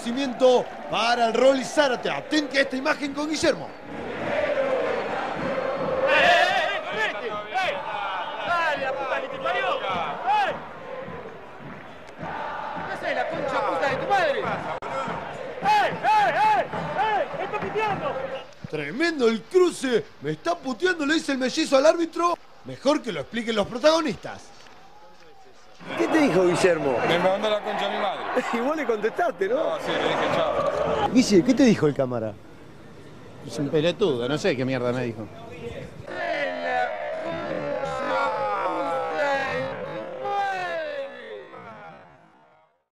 reconocimiento para el Rolly Zárate. Atente a esta imagen con Guillermo. ¡Dale, la puta que te parió! ¿Qué haces, la concha puta de tu madre? ¡Ey! ¡Está piteando! Tremendo el cruce. Me está puteando, le dice el mellizo al árbitro. Mejor que lo expliquen los protagonistas. ¿Qué te dijo Guillermo? Me mandó la concha a mi madre. Y vos le contestaste, ¿no? No, sí, le dije chao. Guille, ¿qué te dijo el cámara? Es un pelotudo, no sé qué mierda me dijo.